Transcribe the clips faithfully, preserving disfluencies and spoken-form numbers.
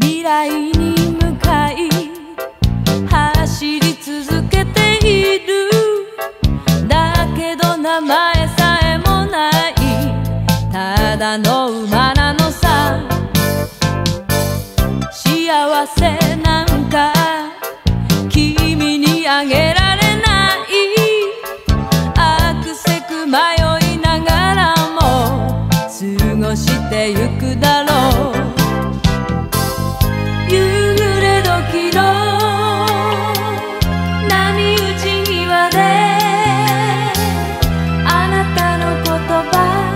未来に向かい走り続けている。だけど名前さえもないただの馬なのさ。幸せなんか君にあげられない。あくせく迷いながらも過ごしてゆくだろう。夕暮れ時の波打ち際であなたの言葉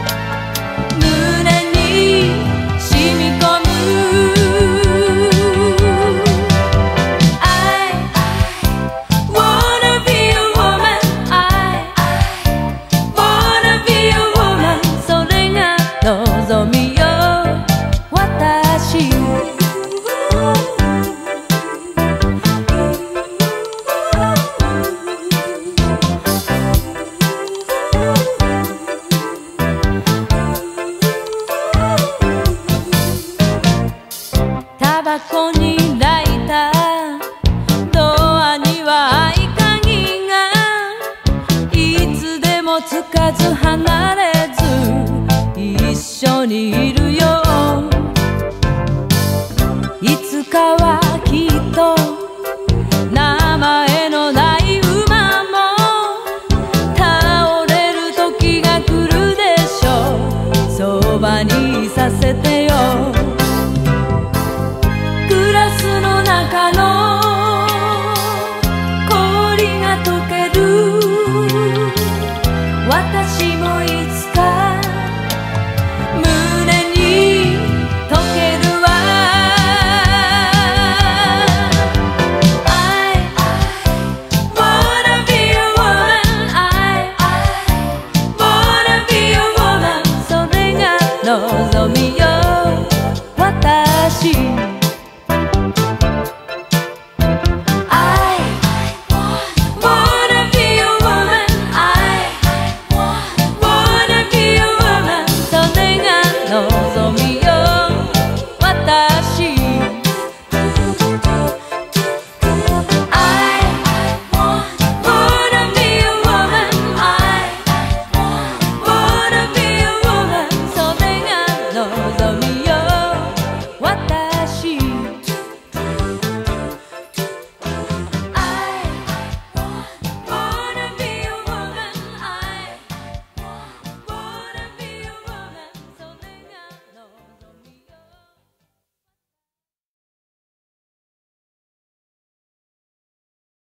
胸に染み込む。I wanna be a woman. I wanna be a woman. それが望みよ私。タバコにライター、ドアには合鍵がいつでもつかず離れ